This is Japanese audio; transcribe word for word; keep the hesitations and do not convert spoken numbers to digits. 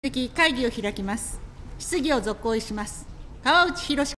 続き会議を開きます。質疑を続行します。川内博